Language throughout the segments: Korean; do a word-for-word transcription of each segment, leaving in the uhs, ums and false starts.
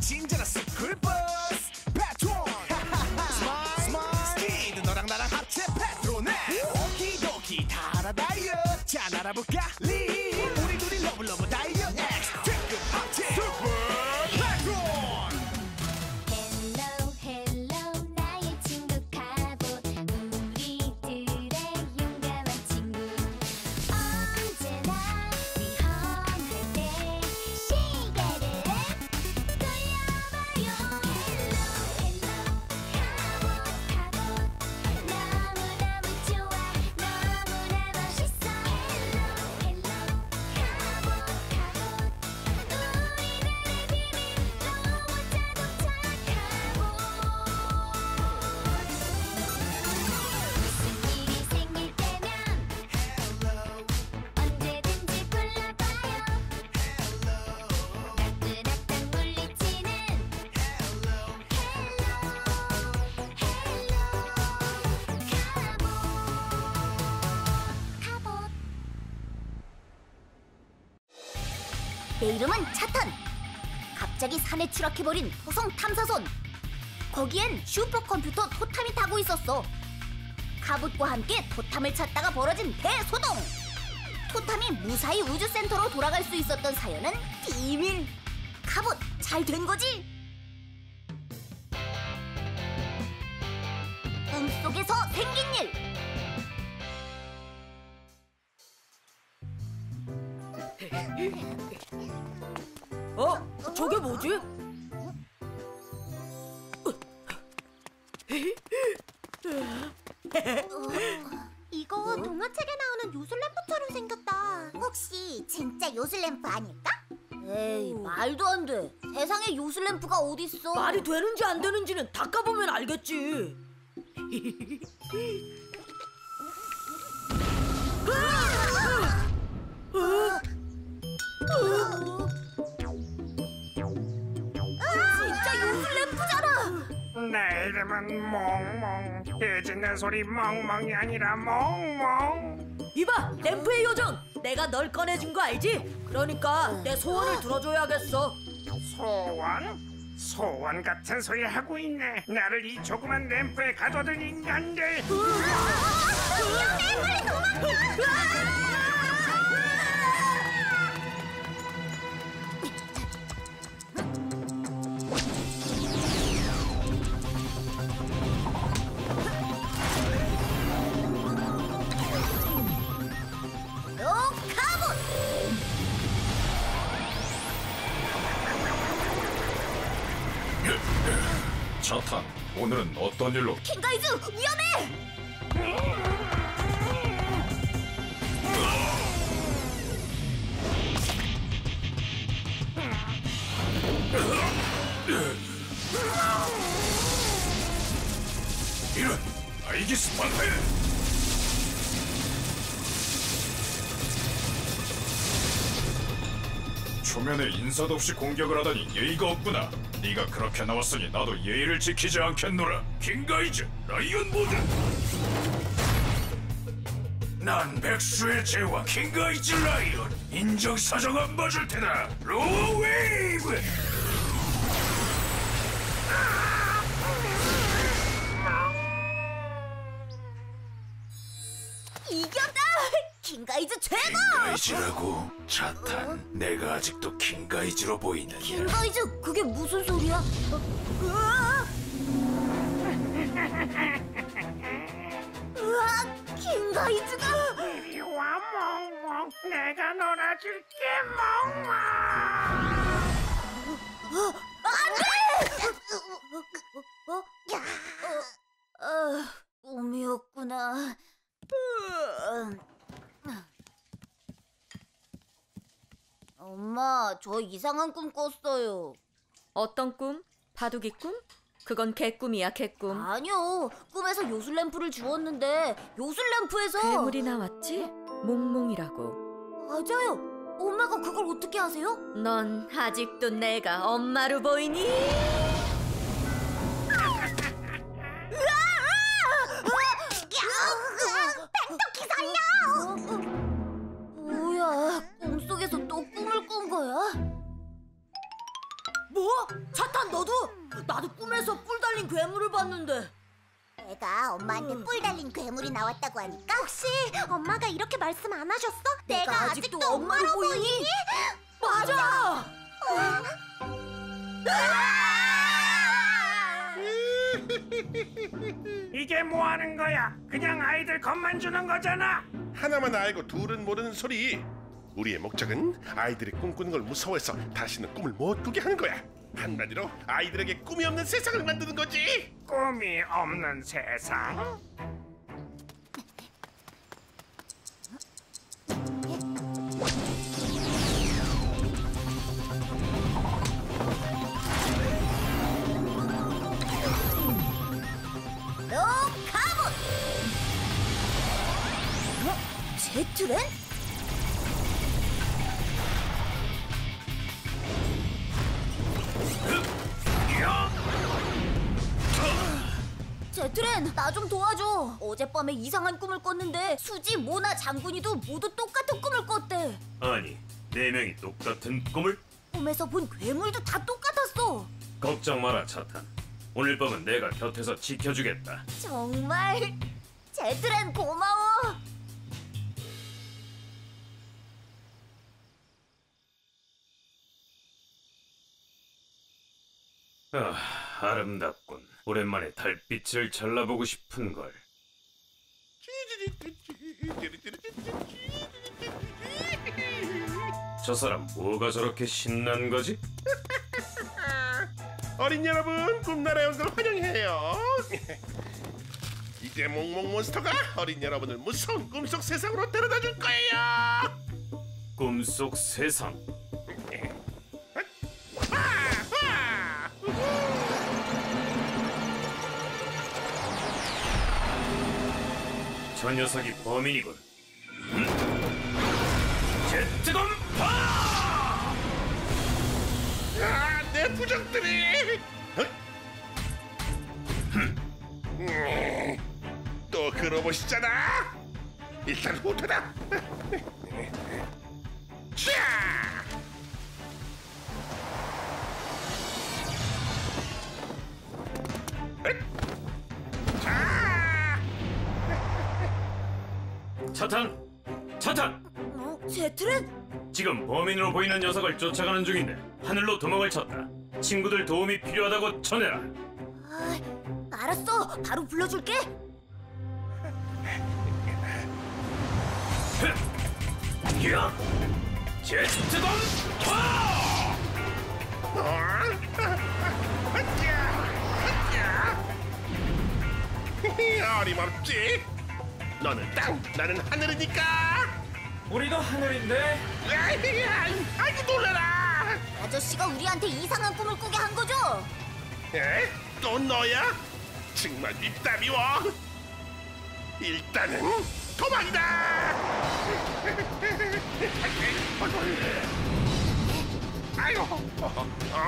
친절한 스쿨버스 패트론 스마일 스피드 너랑 나랑 합체 패트론에 오키도키 달아다요 자 날아볼까 리 우리 둘이 러블러블 다이어 엑스 특급 합체 슈퍼 패트론 헬로 헬로 나의 친구 카봇 우리들의 용감한 친구 언제나 위험할 때 시계를 돌려봐요 헬로 헬로 카봇 카봇 너무너무 좋아 너무나 멋있어 헬로 헬로 카봇 카봇 우리들의 비밀 로봇 자동차 카봇 무슨 일이 생길 때면 언제든지 불러봐요 따끈따끈 물리치는 헬로 헬로 카봇 내 이름은 차탄. 갑자기 산에 추락해버린 토성 탐사선. 거기엔 슈퍼컴퓨터 토탐이 타고 있었어. 카봇과 함께 토탐을 찾다가 벌어진 대소동. 토탐이 무사히 우주센터로 돌아갈 수 있었던 사연은 비밀. 카봇 잘 된 거지? 꿈속에서 생긴 일. 어? 저게 뭐지? 이거 동화책에 나오는 요술램프처럼 생겼다. 혹시 진짜 요술램프 아닐까? 에이, 말도 안 돼. 세상에 요술램프가 어딨어? 말이 되는지 안 되는지는 닦아보면 알겠지. 진짜 요술램프잖아. 내 이름은 몽몽. 깨지는 소리 멍멍이 아니라 몽몽. 이봐, 램프의 요정. 내가 널 꺼내준 거 알지? 그러니까 내 소원을 들어줘야겠어. 소원? 소원 같은 소리 하고 있네. 나를 이 조그만 램프에 가둬둔 인간들. 요 카봇. 차탄, 오늘은 어떤 일로? 킹가이즈 위험해. 이런 아이기스 방패! 초면에 인사도 없이 공격을 하다니 예의가 없구나. 네가 그렇게 나왔으니 나도 예의를 지키지 않겠노라. 킹가이즈, 라이언 모드. 난 백수의 제왕 킹가이즈 라이언. 인정사정 안 봐줄 테다. 로어 웨이브. 이겼다. 킹가이즈 최고. 킹가이즈라고? 차탄, 내가 아직도 킹가이즈로 보이느냐? 킹가이즈 그게 무슨 소리야? 어, 으아! 으아, 킹가이즈가. 이리 와 몽몽. 내가 놀아줄게 몽몽. 안돼! 어? 어? 어, 꿈이었구나. 엄마, 저 이상한 꿈 꿨어요. 어떤 꿈? 바둑이 꿈? 그건 개꿈이야, 개꿈. 아니요, 꿈에서 요술램프를 주웠는데 요술램프에서 괴물이 나왔지? 몽몽이라고. 맞아요. 엄마가 그걸 어떻게 아세요? 넌 아직도 내가 엄마로 보이니? 펜토키 살려! 뭐야, 꿈속에서 또 꿈을 꾼 거야? 뭐? 차탄 괴물을 봤는데. 내가 엄마한테 뿔 달린 괴물이 나왔다고 하니까 혹시 엄마가 이렇게 말씀 안 하셨어? 내가 아직도 엄마로 보이니? 맞아. 이게 뭐 하는 거야? 그냥 아이들 겁만 주는 거잖아. 하나만 알고 둘은 모르는 소리. 우리의 목적은 아이들이 꿈꾸는 걸 무서워해서 다시는 꿈을 못 꾸게 하는 거야. 한마디로 아이들에게 꿈이 없는 세상을 만드는 거지. 꿈이 없는 세상? 너 가봇! 어? 제트렌? 제트렌, 나 좀 도와줘. 어젯밤에 이상한 꿈을 꿨는데 수지, 모나, 장군이도 모두 똑같은 꿈을 꿨대. 아니, 네 명이 똑같은 꿈을? 꿈에서 본 괴물도 다 똑같았어. 걱정 마라, 차탄. 오늘 밤은 내가 곁에서 지켜주겠다. 정말? 제트렌 고마워. 아, 아름답군. 오랜만에 달빛을 잘라보고 싶은걸. 저 사람 뭐가 저렇게 신난 거지? 어린 여러분, 꿈나라에 온 걸 환영해요. 이제 몽몽몬스터가 어린 여러분을 무서운 꿈속 세상으로 데려다 줄 거예요. 꿈속 세상. 저 녀석이 범인이군. 음? 제트검파! 아, 내 부적들이! 어? 음, 또 그러보시잖아. 일단 후퇴다. 자! 차탄! 차탄! 어? 제트렌? 지금 범인으로 보이는 녀석을 쫓아가는 중인데 하늘로 도망을 쳤다. 친구들 도움이 필요하다고 전해라. 아, 알았어. 바로 불러줄게. 야! 제트검파! 어림없지? 너는 땅, 나는 하늘이니까. 우리도 하늘인데. 아이고 놀라라. 아저씨가 우리한테 이상한 꿈을 꾸게 한 거죠? 에? 또 너야? 정말 밉다 미워. 일단은 도망이다. 아이고. 어?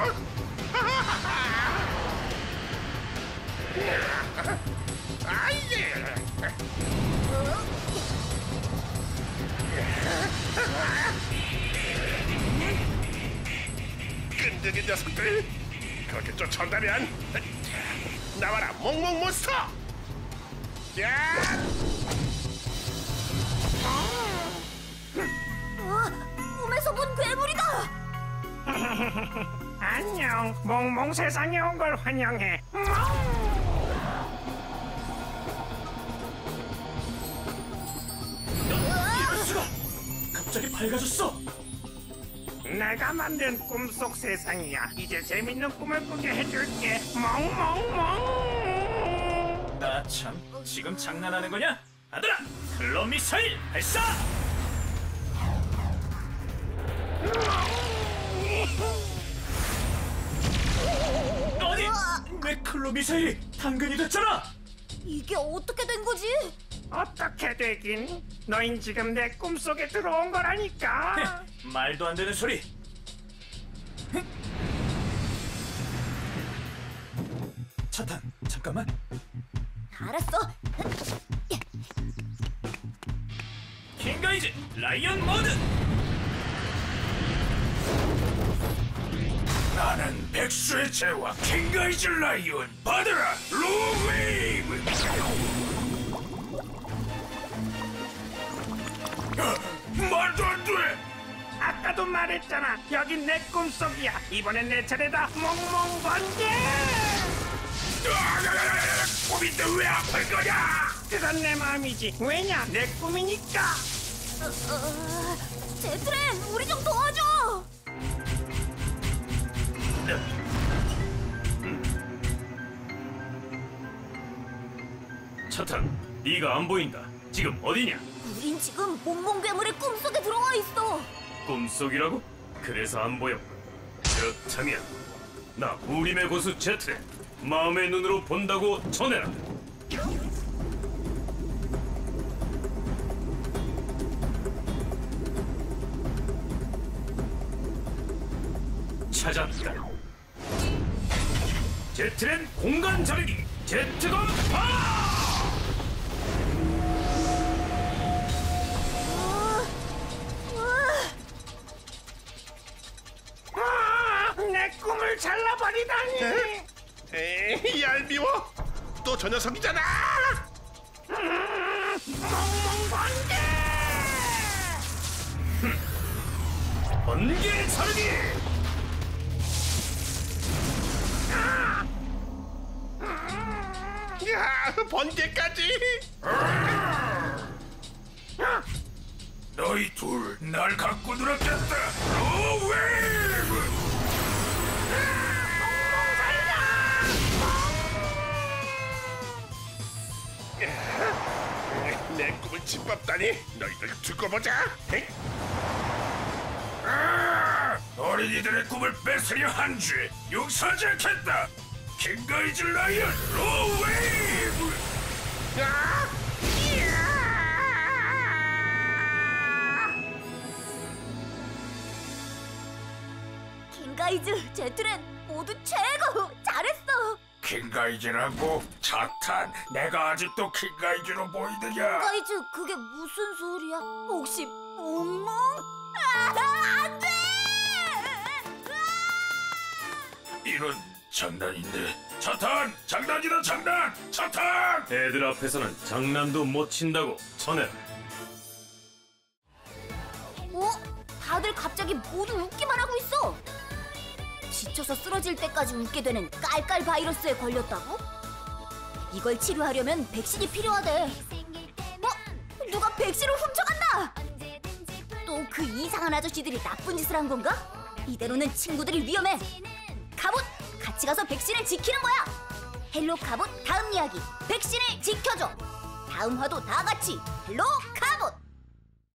아이예. 끈질긴 녀석들. 그렇게 쫓아온다면 나와라 몽몽몬스터. 야! 어, 꿈에서 본 괴물이다. 안녕, 몽몽 세상에 온 걸 환영해. 이럴 수가! 갑자기 밝아졌어. 내가 만든 꿈속 세상이야. 이제 재밌는 꿈을 꾸게 해줄게. 몽몽몽. 나 참, 지금 장난하는 거냐? 아들아, 클럽 미사일 발사! 아니, 내 클럽 미사일이 당근이 됐잖아. 이게 어떻게 된 거지? 어떻게 되긴? 너흰 지금 내 꿈속에 들어온 거라니까. 말도 안 되는 소리. 차탄, 잠깐만. 알았어. 킹가이즈 라이언 모드. 나는 백설 엑스의 제와 킹가이즈 라이온 받아라 로웨이브. 아, 말도 안 돼. 아까도 말했잖아. 여긴 내 꿈속이야. 이번엔 내 차례다. 멍멍 번개. 아, 꿈인데 왜 아플 거냐? 그건 내 마음이지. 왜냐? 내 꿈이니까. 어, 어, 제트렌, 우리 좀 도와줘. 차탄, 네가 안 보인다. 지금 어디냐? 우린 지금 몽몽 괴물의 꿈속에 들어와 있어. 꿈속이라고? 그래서 안 보여. 그렇다면 나 우림의 고수 제트레 마음의 눈으로 본다고 전해라. 찾았다. 제트렌 공간 자르기 제트건 파! 아, 내 꿈을 잘라버리다니. 에이, 얄미워. 또 저 녀석이잖아. 멍멍 번개. 번개 자르기. 야, 번개까지. 너희 둘 날 갖고 놀았겠다. 로웨이브. 내 꿈을 짓밟다니. 너희들 두고 보자. 에이? 아, 어린이들의 꿈을 뺏으려 한 죄 용서하지 않겠다. 킹가이즈 라이언 로웨이브. 야! 킹가이즈, 제트렌 모두 최고. 잘했어. 킹가이즈라고? 차탄, 내가 아직도 킹가이즈로 보이느냐? 킹가이즈, 그게 무슨 소리야? 혹시 몽몽? 아, 안 돼! 이런 장난인데. 차탄, 장난이다 장난. 차탄. 애들 앞에서는 장난도 못 친다고 전해라. 어? 다들 갑자기 모두 웃기만 하고 있어. 지쳐서 쓰러질 때까지 웃게 되는 깔깔 바이러스에 걸렸다고? 이걸 치료하려면 백신이 필요하대. 어? 누가 백신을 훔쳐간다! 또 그 이상한 아저씨들이 나쁜 짓을 한 건가? 이대로는 친구들이 위험해. 갑옷! 같이 가서 백신을 지키는 거야! 헬로 갑옷 다음 이야기, 백신을 지켜줘! 다음 화도 다 같이 헬로 갑옷!